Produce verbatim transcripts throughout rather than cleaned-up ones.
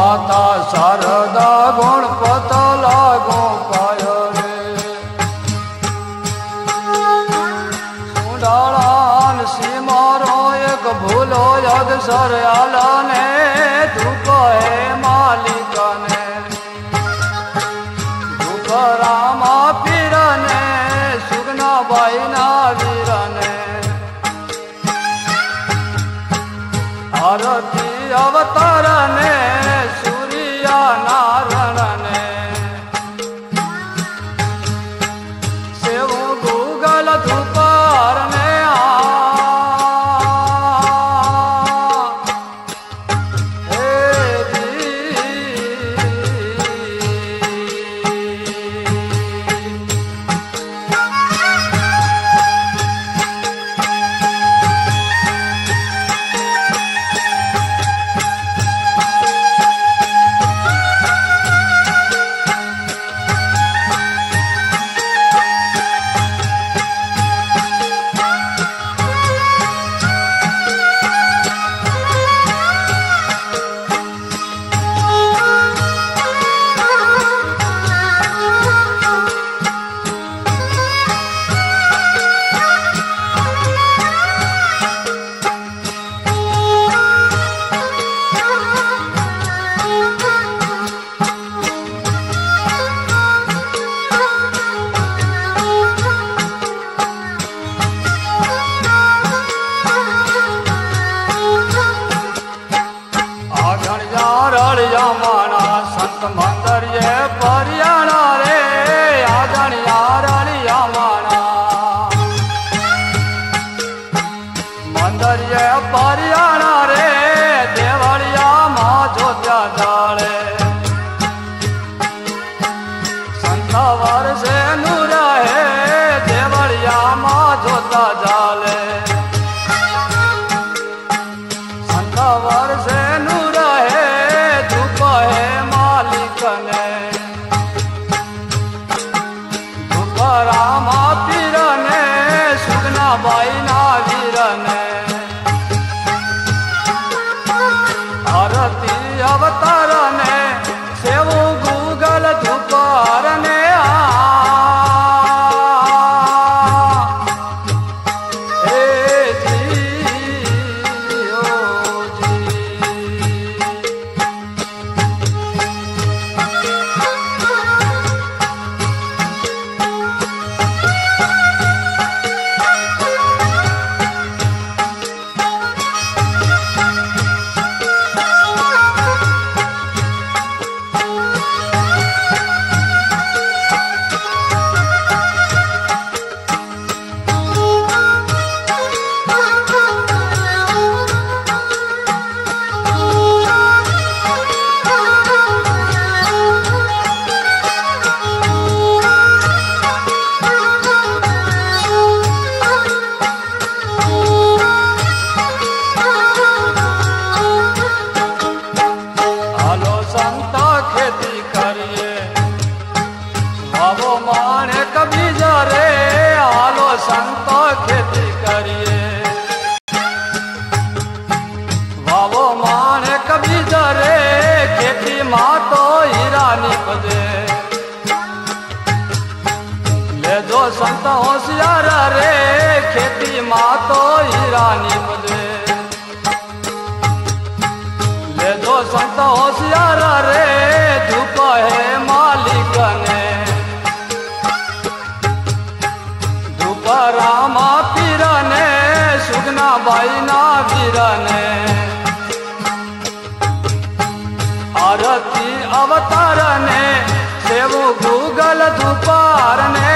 माता शारदा गणपत लागो पाय रे सुडालान सीमारो एक भूलो यद सर आला ने धूप है मालिक ने धूप रामा पीर ने सुगना बाई ना वीर ने आरती अवतार ने सूर्या नारायण ने सेव गूगल धूपार ने संत मंदिर ये परियाणा रे आजनिया रलिया माना मंदिर ये परियाणा रे देवलिया माँ जोत्या जाले संत वर्षे नूर है देवलिया माँ जोता जाले संत वर्षे नूर है धूप है रामा पीर ने सुगना बाई ना वीर ने आरती अवतार ने सेव गूगल धूपार ने संत खेती करिए वावो माने कभी जरे खेती माँ तो हीरा निपजे ले जो संत होशियार रे खेती माँ तो हीरा निपजे ले जो संत होशियार रे धूप है मालिक ने रामा पीर ने सुगना बाई ना वीर ने आरती अवतार ने सेव गूगल धूपार ने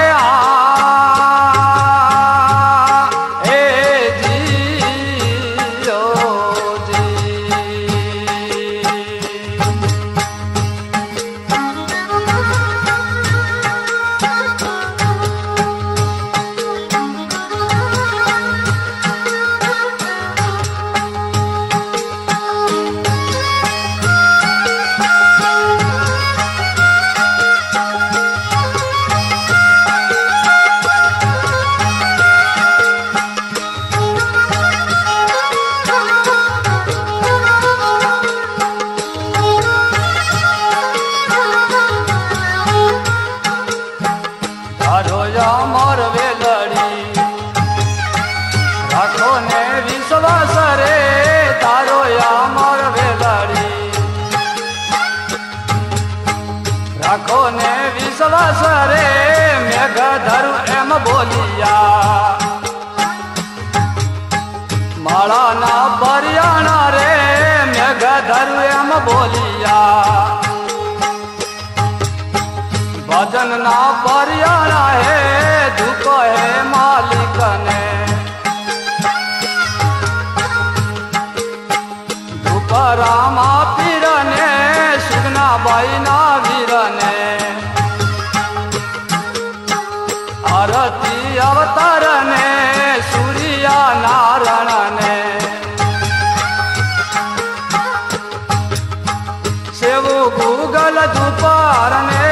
રાખો ને વિશ્વાસ રે મેઘ ધરું એમ બોલિયા માળાના બરિયાણા રે મેઘ ધરું એમ બોલિયા ભજન ના બરિયાણા હે ધૂપ હે માલિક ને ધૂપ રામા પીર ને સુગના બાઈ ના વીર ને આરતી અવતાર ને સૂર્યા નારાયણ ને સેવો ગૂગલ દુપાર ને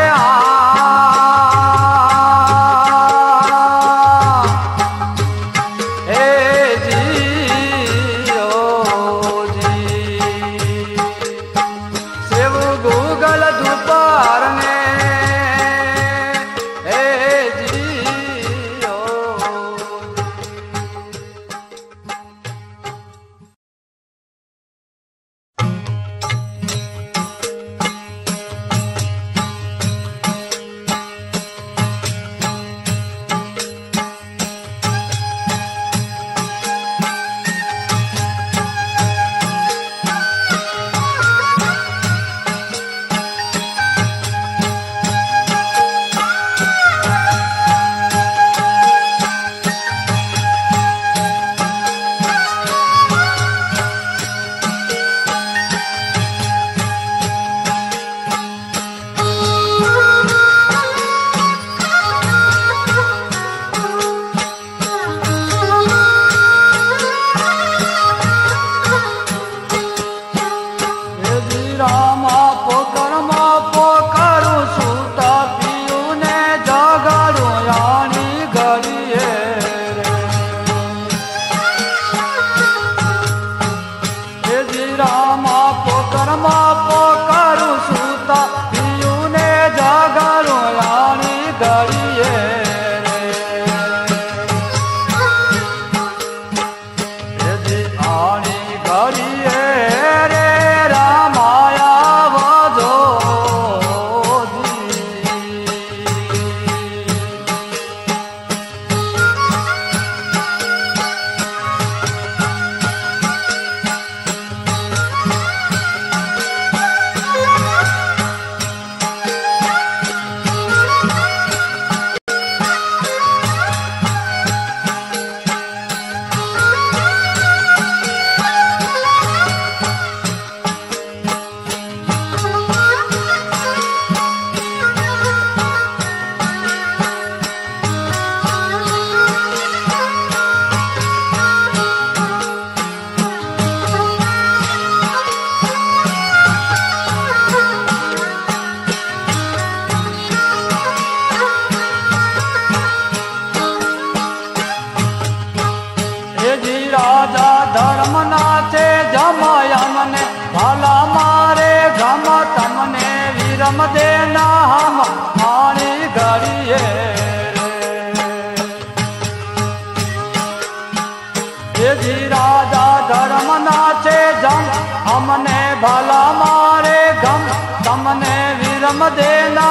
हमने भला मारे गम तमने विरम देना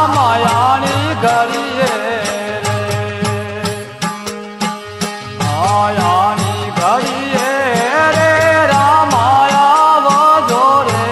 मायाणी घड़िए मायाणी घड़िए रे रामाया वो रे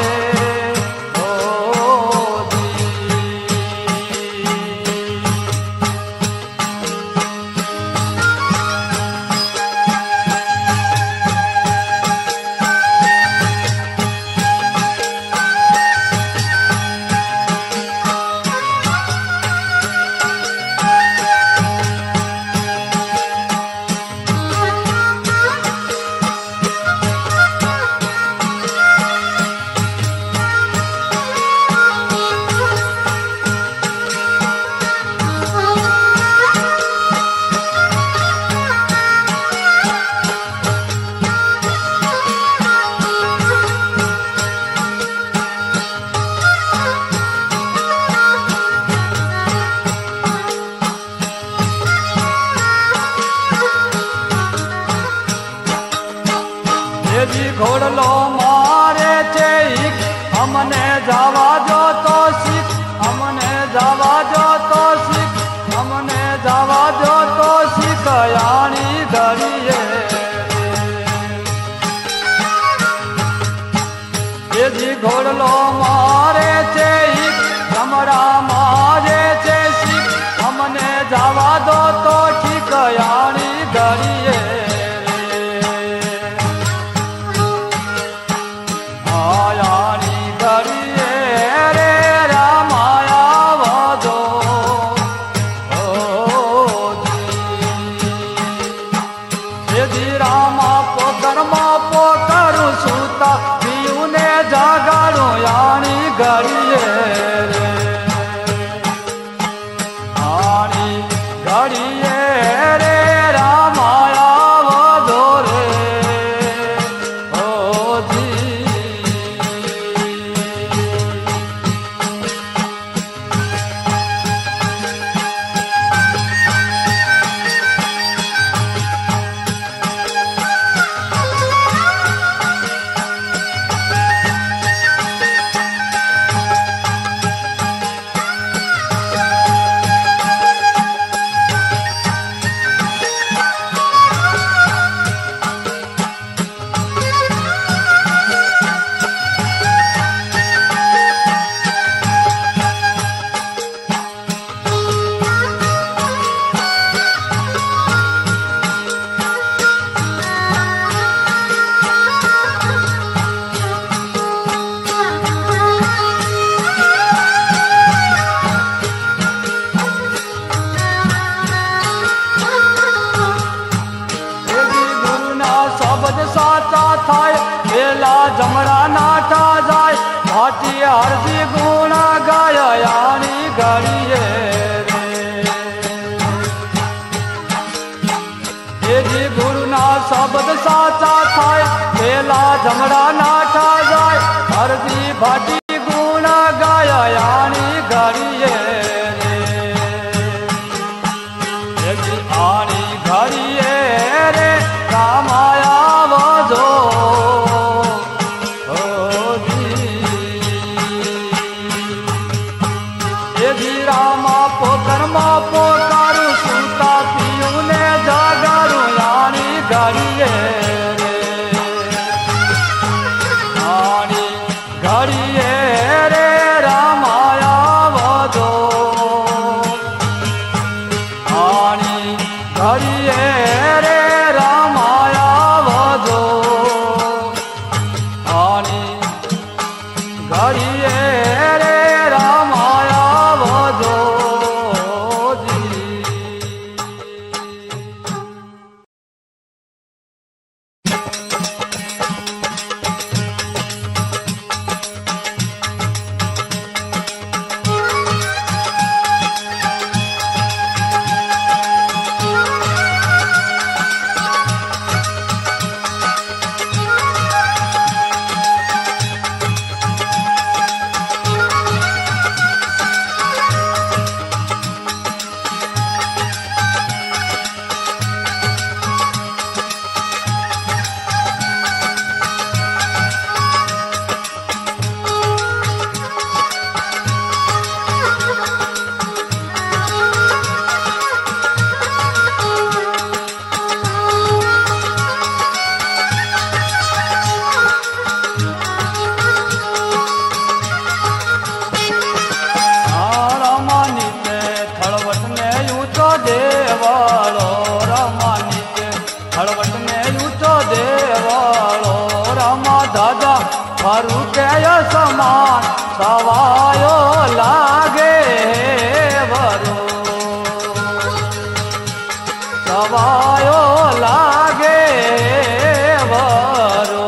घड़िए रे आनी घड़िए रे रामाया वधो रे ओ जी साचा थाय वेला जमड़ा नाटा जाय भाटी हरदी गुणा गाय यानी घड़िए रे जी गुरु ना शब्द साचा थाय वेला जमड़ा नाटा जाय हरदी भाटी गुणा गाय यानी घड़िए रे जी आनी घड़िए रे रामाया वधो रामा पोकरमा पोकारू सूता पियू ने जागारू यानी घड़िए यानी घड़िए रे रामाया वधो यानी घड़िए रे रामाया वधो यानी घड़िए रे रामाया वधो जी देवालो रमानी के हड़वट में ऊंचो देवालो रमा दादा फरू के समान सवायो लागे वरो सवायो लागे वरो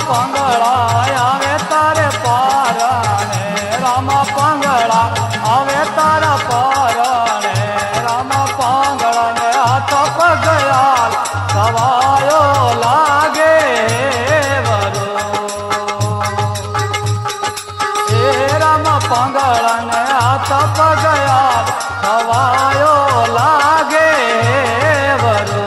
पंगड़ा आवे तारे पारणे रामा पंगड़ा आवे तारा पारणे रामा पंगड़ा ने हाथ पगयाल सवायो लागे वरो ए रामा पंगड़ा ने हाथ पगयाल सवायो लागे वरो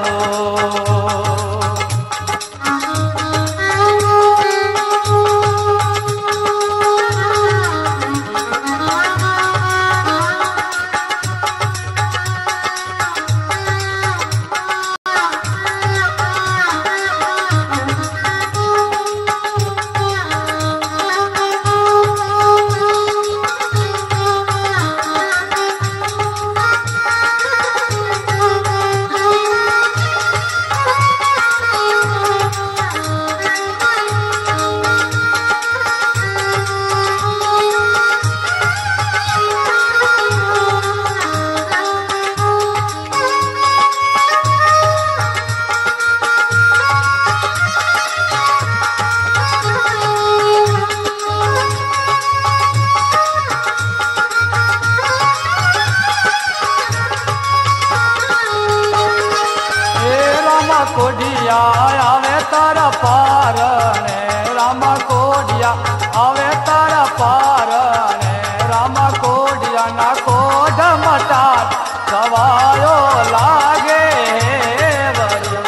कोडिया आवे तारा पारणे रामा कोडिया आवे तारा पारणे रामा कोडिया ना कोड मटार सवायो लागे वरो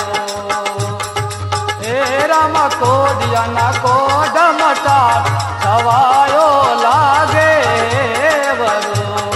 ए रामा कोडिया ना कोड मटार सवायो लागे वरो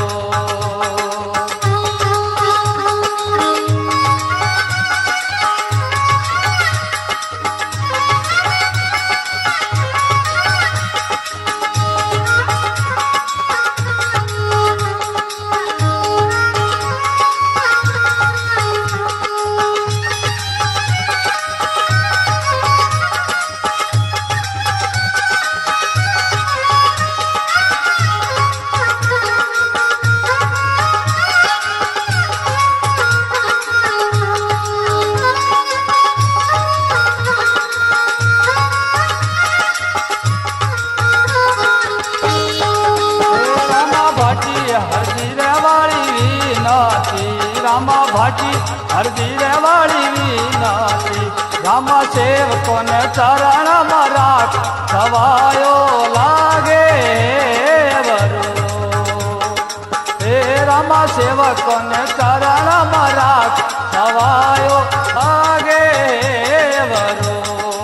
रामा भाटी हरदी रेवाड़ी वीनाती रामा सेवकों ने चरण मराठ सवायो लागे वरो हे रामा सेवकों ने चरण मराठ सवायो लागे वरो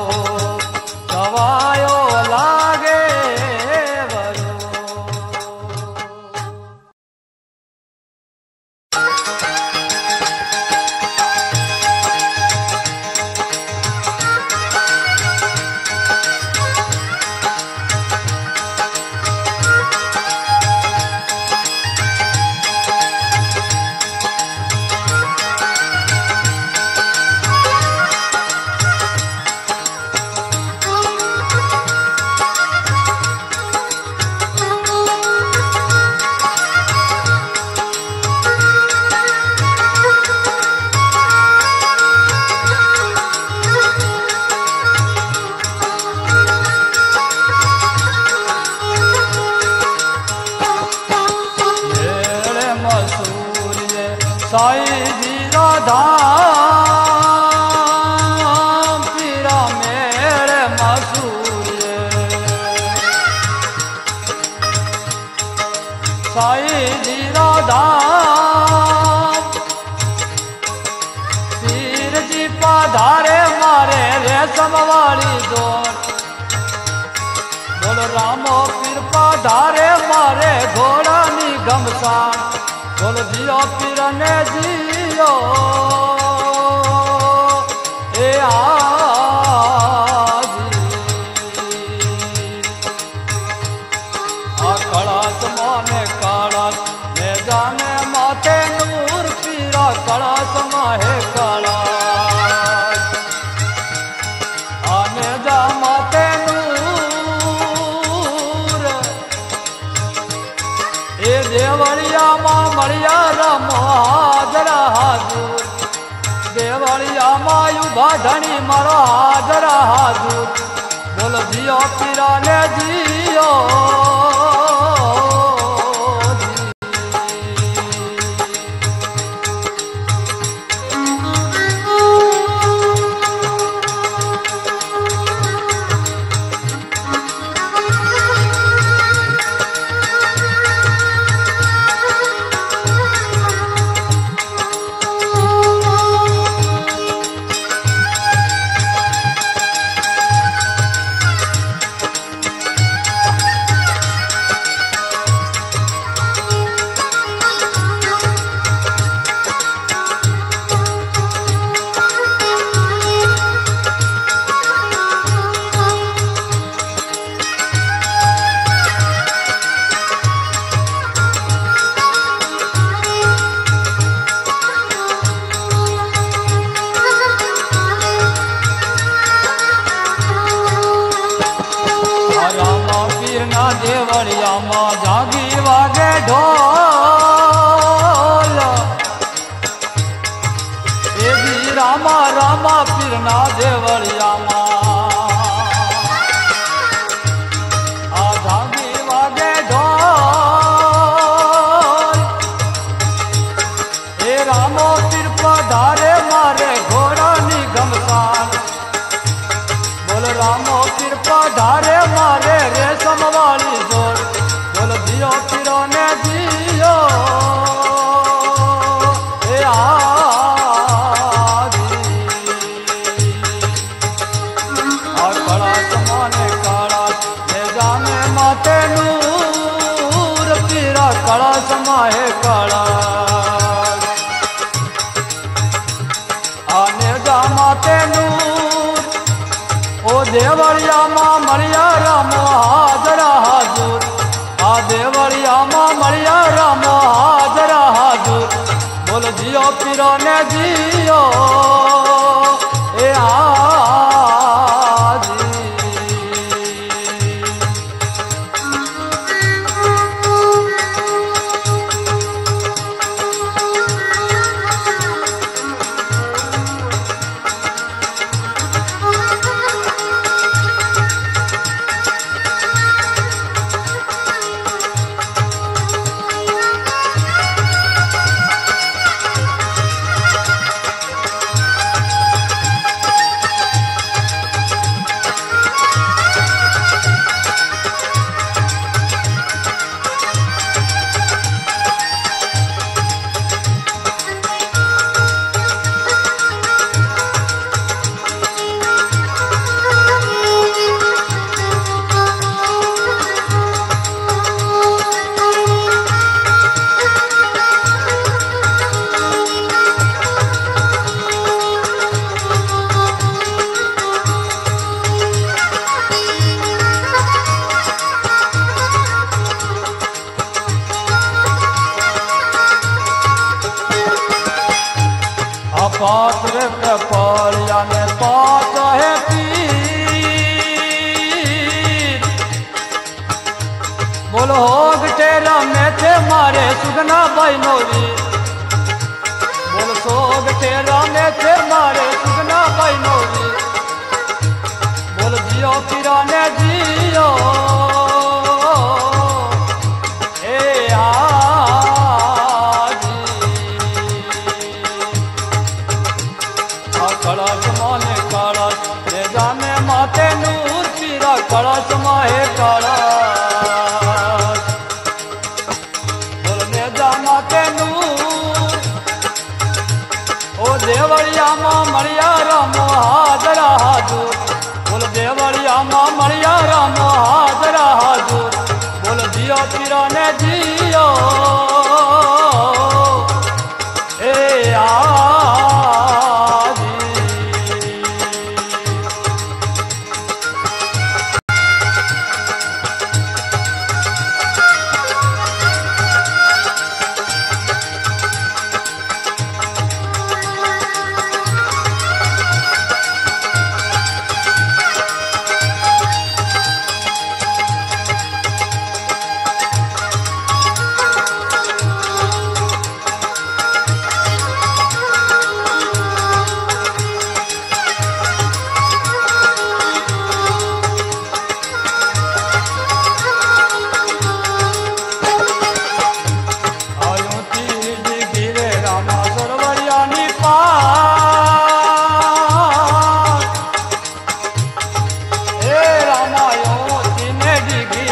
सवायो लागे साई जीरा धाम पीरा मेरे मसूरे साई जीरा धाम पीर जी पधारे मारे रेशम वाली जोर बोलो रामो पीर पधारे मारे घोड़ा नी गमसान बोल जियो पीर ने जियो ए आजी आ कड़ास माने काड़ास ने जाने माथे नूर पीरा कड़ास माहे काड़ास आने जा माथे नूर ए देवड़िया मां मड़िया राम हाजर हाजूर देवड़िया मायू भाधनी मारो हाजर हाजूर बोलो जियो पीरा ने जियो देवरिया माँ जागी वागे ढोल ए भी रामा रामा पीरना देवरिया माँ आ जागी वागे ढोल ए रामो पीर पधारे मारे घोड़ा निगम सान बोल रामो पीर पधारे मारे रेशम वाली जोर बोल जियो पीरो ने जियो ए आजी आ कड़ा समाने काड़ा ने जाने माते नूर पीरा कड़ा समाए काड़ा आने जा माते नूर ओ देवरिया माँ मरिया राम हाजरा हाजुर आ देवरिया माँ मरिया राम हाजरा हाजुर बोल जियो पीरो ने जियो ए आजी पात्र कपालिया ने पात है पीर बोलो होग तेरा में थे मारे सुगना भाई नोरी बोल सोग तेरा में थे मारे सुगना भाई नोरी बोल जियो पीरा ने जियो ए आ कलश माने कलश रे जाने माते नूर पीरा कलश माहे कलश बोलने जा माते नूर ओ देवरिया माँ मरिया राम हाजरा हाजुर बोल देवरिया माँ मरिया राम हाजरा हाजुर बोल जियो पीरा ने जियो ए आ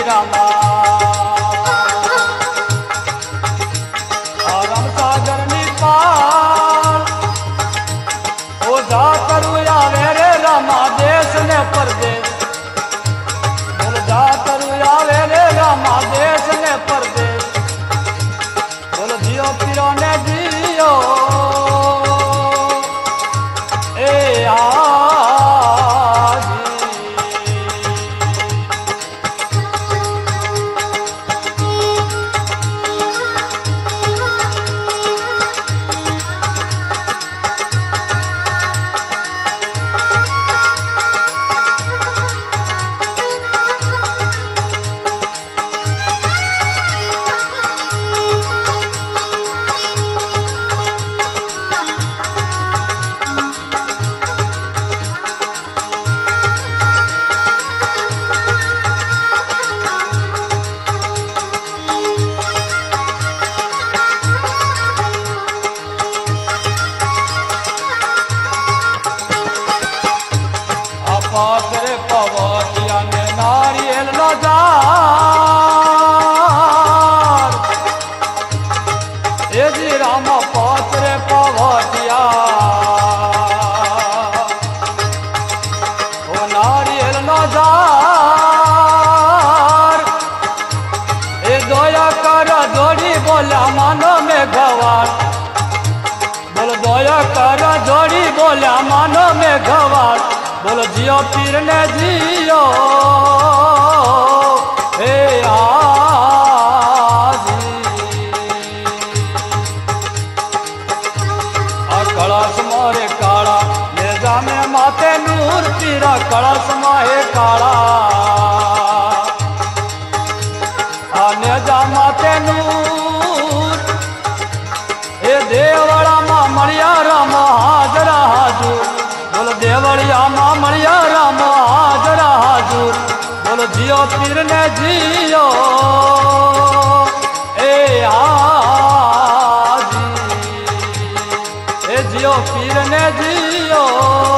रामा राम सागर निपाल ओ जा करू आवे रे रामा देश ने परदेश बोल जा करू आवे रे रामा देश ने परदेश बोल जियो पिरो ने जियो ए आजी पात्रे पवतिया ने नारियल नो जार ए जी राम पात्रे पवतिया ओ नारियल नो जार ए दोया कर जोड़ी बोला मानो में गवार बोल दोया कर जोड़ी बोला मानो में गवार बोलो जियो पीर ने जियो हे आजी आ कलश मोरे काला ले जा में माते नूर पीरा कलश माहे काला आ ने जा माते नूर ए देवड़ा मा मणिया राम हाजरा हाजूर बोलो देवड़िया माँ मणिया राम हाजरा हाजूर बोलो जियो पीर ने जियो ए आजी ए जियो पीर ने जियो।